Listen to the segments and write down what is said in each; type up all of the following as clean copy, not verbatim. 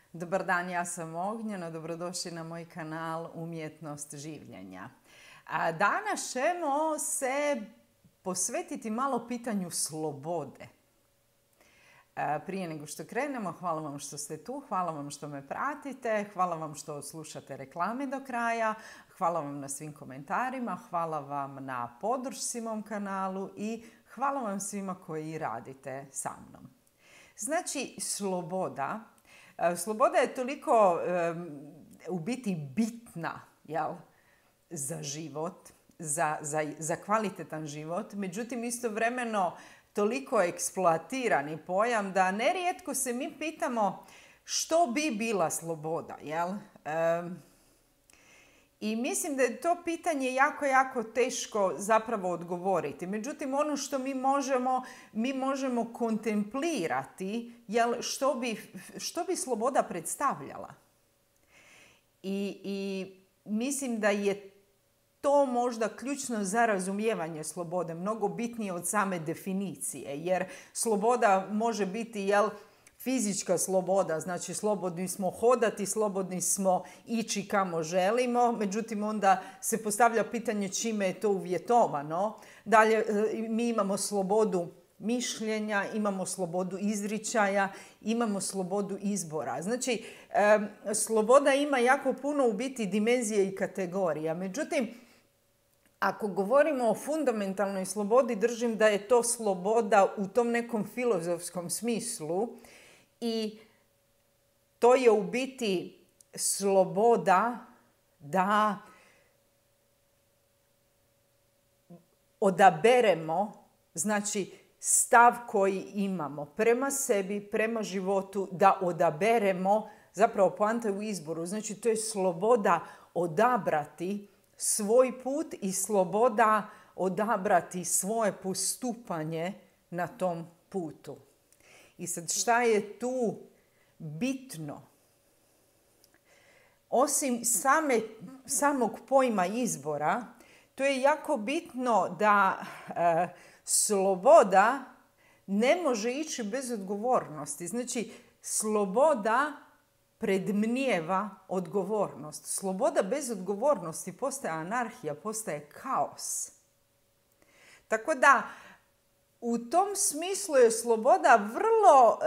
Dobar dan, ja sam Ognjena, dobrodošli na moj kanal Umjetnost življenja. Danas ćemo se posvetiti malo pitanju slobode. Prije nego što krenemo, hvala vam što ste tu, hvala vam što me pratite, hvala vam što slušate reklame do kraja, hvala vam na svim komentarima, hvala vam na podršci mom kanalu i hvala vam svima koji radite sa mnom. Znači, sloboda je toliko u biti bitna, za život, za kvalitetan život, međutim istovremeno toliko eksploatirani pojam da nerijetko se mi pitamo što bi bila sloboda, I mislim da je to pitanje jako teško zapravo odgovoriti. Međutim, ono što mi možemo kontemplirati, što bi sloboda predstavljala. I mislim da je to možda ključno za razumijevanje slobode, mnogo bitnije od same definicije. Jer sloboda može biti, fizička sloboda, znači slobodni smo hodati, slobodni smo ići kamo želimo, međutim onda se postavlja pitanje čime je to uvjetovano. Dalje, mi imamo slobodu mišljenja, imamo slobodu izričaja, imamo slobodu izbora. Znači, sloboda ima jako puno u biti dimenzije i kategorija. Međutim, ako govorimo o fundamentalnoj slobodi, držim da je to sloboda u tom nekom filozofskom smislu i to je u biti sloboda da odaberemo, znači stav koji imamo prema sebi, prema životu, da odaberemo, zapravo poanta je u izboru, znači to je sloboda odabrati svoj put i sloboda odabrati svoje postupanje na tom putu. I sad šta je tu bitno? Osim samog pojma izbora, to je jako bitno da sloboda ne može ići bez odgovornosti. Znači, sloboda predmnijeva odgovornost. Sloboda bez odgovornosti postaje anarhija, postaje kaos. Tako da, u tom smislu je sloboda vrlo,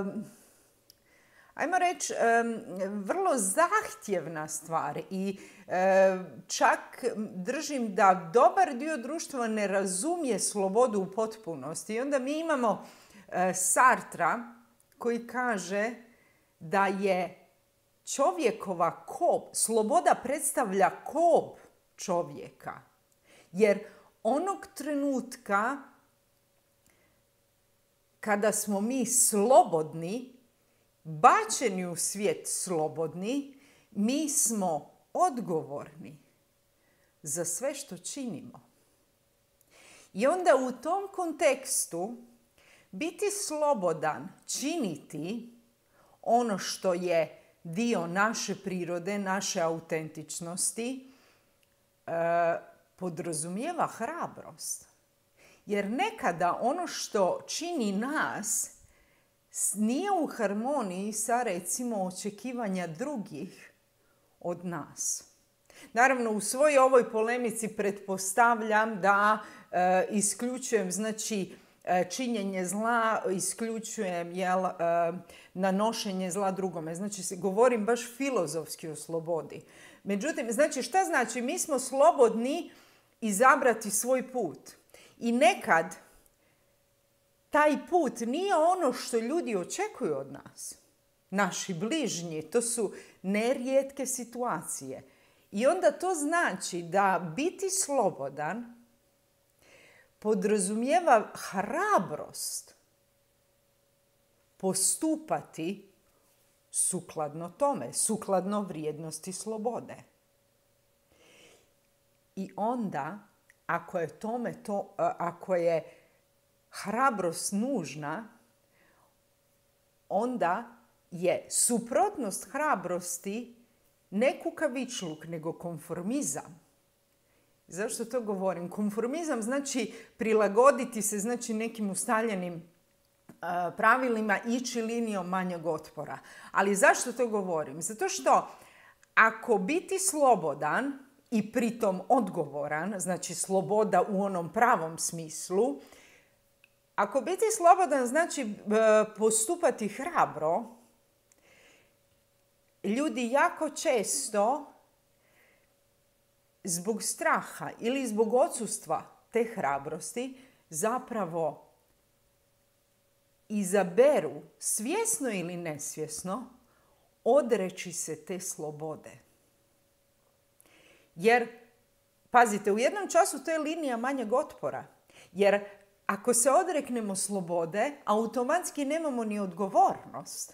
ajmo reći, vrlo zahtjevna stvar i čak držim da dobar dio društva ne razumije slobodu u potpunosti. I onda mi imamo Sartra koji kaže da je čovjekova kob, sloboda predstavlja kob čovjeka. Jer onog trenutka kada smo mi slobodni, bačeni u svijet slobodni, mi smo odgovorni za sve što činimo. I onda u tom kontekstu biti slobodan, činiti ono što je dio naše prirode, naše autentičnosti, podrazumijeva hrabrost. Jer nekada ono što čini nas nije u harmoniji sa, recimo, očekivanja drugih od nas. Naravno, u svojoj ovoj polemici pretpostavljam da isključujem, znači, činjenje zla, isključujem nanošenje zla drugome. Znači, govorim baš filozofski o slobodi. Međutim, znači, šta znači? Mi smo slobodni izabrati svoj put. I nekad taj put nije ono što ljudi očekuju od nas. Naši bližnji, to su nerijetke situacije. I onda to znači da biti slobodan podrazumijeva hrabrost postupati sukladno tome, sukladno vrijednosti slobode. I onda, ako je hrabrost nužna, onda je suprotnost hrabrosti ne kukavičluk, nego konformizam. Zašto to govorim? Konformizam znači prilagoditi se, znači, nekim ustaljenim pravilima ići linijom manjeg otpora. Ali zašto to govorim? Zato što ako biti slobodan i pritom odgovoran, znači sloboda u onom pravom smislu, ako biti slobodan znači postupati hrabro, ljudi jako često zbog straha ili zbog odsustva te hrabrosti zapravo izaberu, svjesno ili nesvjesno, odreći se te slobode. Jer, pazite, u jednom času to je linija manjeg otpora. Jer ako se odreknemo slobode, automatski nemamo ni odgovornost.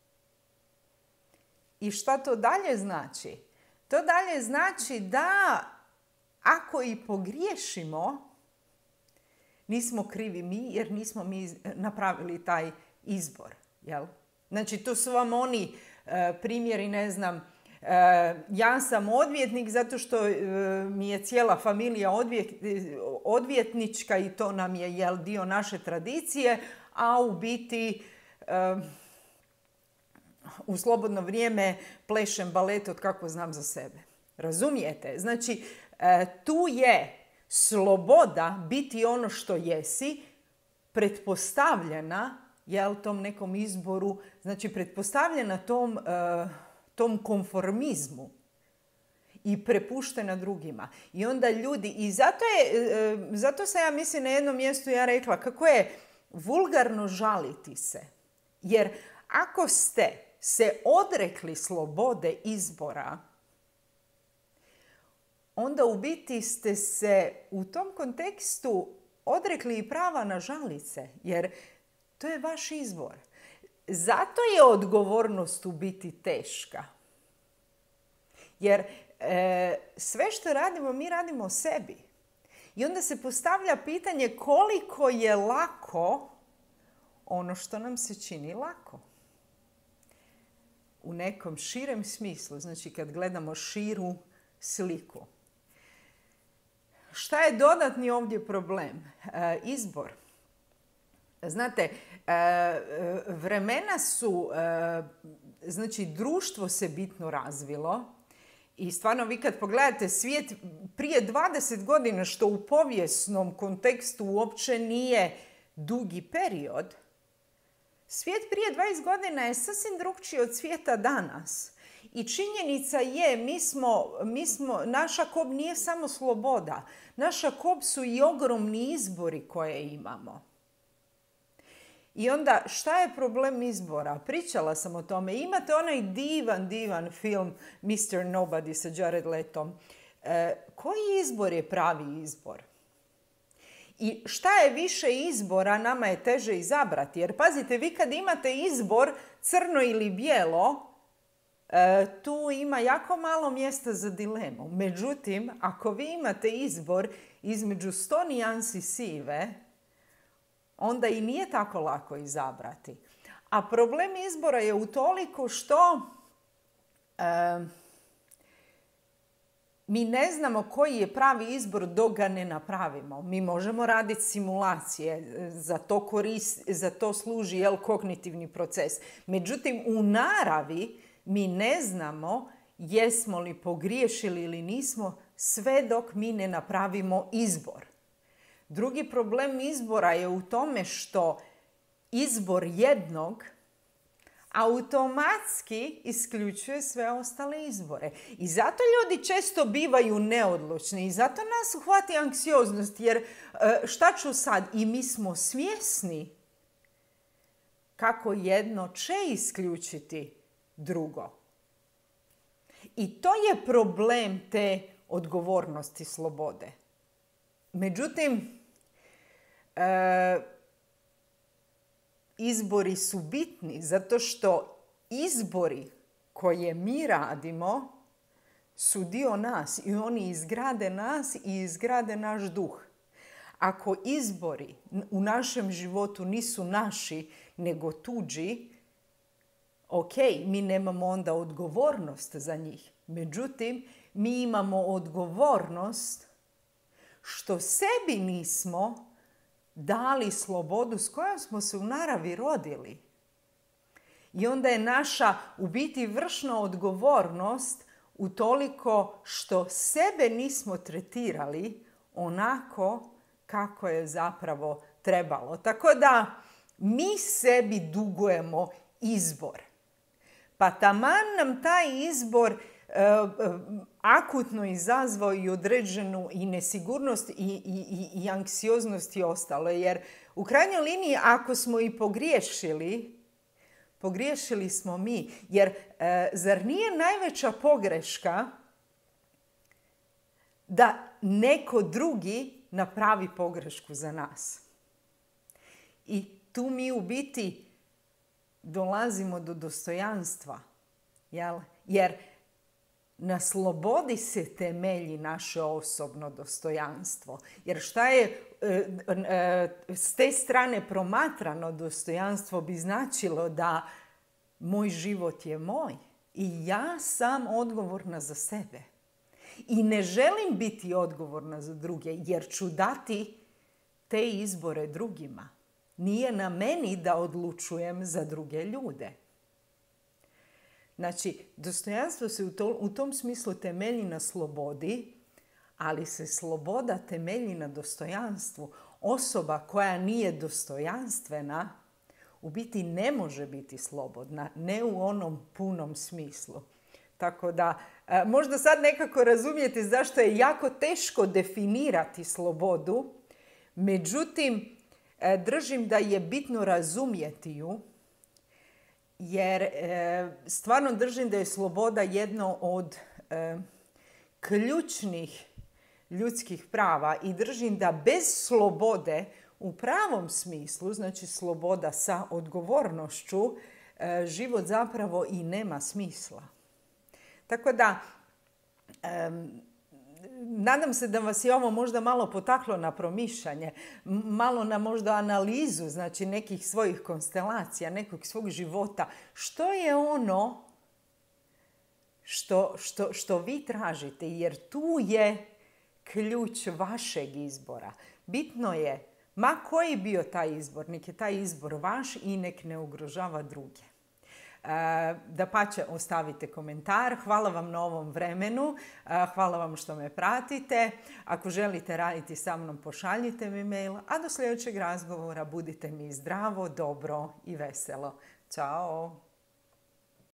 I šta to dalje znači? To dalje znači da ako i pogriješimo, nismo krivi mi jer nismo mi napravili taj izbor. Jel? Znači, to su vam oni primjeri, ne znam, ja sam odvjetnik zato što mi je cijela familija odvjetnička i to nam je dio naše tradicije, a u biti u slobodno vrijeme plešem balet od kako znam za sebe. Razumijete? Znači, tu je sloboda biti ono što jesi pretpostavljena tom nekom izboru, znači pretpostavljena tom konformizmu i prepuštena drugima. I onda ljudi, i zato sam ja mislim na jednom mjestu ja rekla kako je vulgarno žaliti se. Jer ako ste se odrekli slobode izbora, onda u biti ste se u tom kontekstu odrekli i prava na žalice, jer to je vaš izbor. Zato je odgovornost u biti teška. Jer sve što radimo, mi radimo sebi. I onda se postavlja pitanje koliko je lako ono što nam se čini lako. U nekom širem smislu, znači kad gledamo širu sliku. Šta je dodatni ovdje problem? Izbor. Znate, vremena su, znači društvo se bitno razvilo i stvarno vi kad pogledate svijet prije 20 godina, što u povijesnom kontekstu uopće nije dugi period, svijet prije 20 godina je sasvim drukčiji od svijeta danas. I činjenica je, naša kob nije samo sloboda. Naša kob su i ogromni izbori koje imamo. I onda, šta je problem izbora? Pričala sam o tome. Imate onaj divan film Mr. Nobody sa Jared Letom. Koji izbor je pravi izbor? I šta je više izbora, nama je teže izabrati. Jer pazite, vi kad imate izbor crno ili bijelo, tu ima jako malo mjesta za dilemu. Međutim, ako vi imate izbor između 100 nijansi sive, onda i nije tako lako izabrati. A problem izbora je utoliko što mi ne znamo koji je pravi izbor dok ga ne napravimo. Mi možemo raditi simulacije, za to služi kognitivni proces. Međutim, u naravi mi ne znamo jesmo li pogriješili ili nismo sve dok mi ne napravimo izbor. Drugi problem izbora je u tome što izbor jednog automatski isključuje sve ostale izbore. I zato ljudi često bivaju neodlučni i zato nas uhvati anksioznost, jer šta ću sad? I mi smo svjesni kako jedno će isključiti drugo. I to je problem te odgovornosti slobode. Međutim, izbori su bitni zato što izbori koje mi radimo su dio nas i oni izgrade nas i izgrade naš duh. Ako izbori u našem životu nisu naši nego tuđi, ok, mi nemamo onda odgovornost za njih. Međutim, mi imamo odgovornost što sebi nismo dali slobodu s kojom smo se u naravi rodili. I onda je naša u biti vršna odgovornost utoliko što sebe nismo tretirali onako kako je zapravo trebalo. Tako da mi sebi dugujemo izbor. Pa taman nam taj izbor akutno izazvao i određenu i nesigurnost i anksioznost i ostalo. Jer u krajnjoj liniji ako smo i pogriješili smo mi. Jer zar nije najveća pogreška da neko drugi napravi pogrešku za nas? I tu mi u biti dolazimo do dostojanstva. Jel? Jer na slobodi se temelji naše osobno dostojanstvo. Jer šta je s te strane promatrano dostojanstvo bi značilo da moj život je moj i ja sam odgovorna za sebe. I ne želim biti odgovorna za druge jer ću dati te izbore drugima. Nije na meni da odlučujem za druge ljude. Znači, dostojanstvo se u tom smislu temelji na slobodi, ali se sloboda temelji na dostojanstvu. Osoba koja nije dostojanstvena u biti ne može biti slobodna, ne u onom punom smislu. Tako da, možda sad nekako razumijete zašto je jako teško definirati slobodu, međutim, držim da je bitno razumjeti ju, jer stvarno držim da je sloboda jedno od ključnih ljudskih prava i držim da bez slobode u pravom smislu, znači sloboda sa odgovornošću, život zapravo i nema smisla. Tako da, nadam se da vas je ovo možda malo potaklo na promišljanje, malo na možda analizu, znači nekih svojih konstelacija, nekog svog života. Što je ono što vi tražite? Jer tu je ključ vašeg izbora. Bitno je, ma koji bio taj izbor, nek je taj izbor vaš i nek ne ugrožava druge. Dapače, ostavite komentar. Hvala vam na ovom vremenu. Hvala vam što me pratite. Ako želite raditi sa mnom, pošaljite mi mail. A do sljedećeg razgovora budite mi zdravo, dobro i veselo. Ćao!